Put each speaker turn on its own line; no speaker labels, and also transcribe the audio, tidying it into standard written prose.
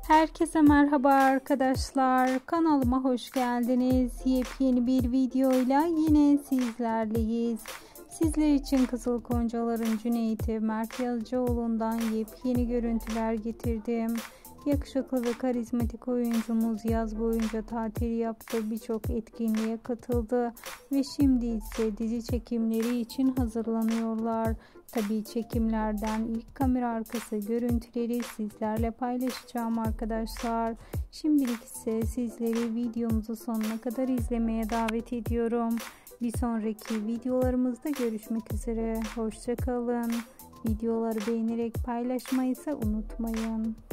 Herkese merhaba arkadaşlar. Kanalıma hoş geldiniz. Yepyeni bir videoyla yine sizlerleyiz. Sizler için Kızıl Goncalar'ın Cüneyt'i Mert Yazıcıoğlu'ndan yepyeni görüntüler getirdim. Yakışıklı ve karizmatik oyuncumuz yaz boyunca tatil yaptı, birçok etkinliğe katıldı ve şimdi ise dizi çekimleri için hazırlanıyorlar. Tabii çekimlerden ilk kamera arkası görüntüleri sizlerle paylaşacağım arkadaşlar. Şimdilik ise sizleri videomuzu sonuna kadar izlemeye davet ediyorum. Bir sonraki videolarımızda görüşmek üzere. Hoşça kalın. Videoları beğenerek paylaşmayı ise unutmayın.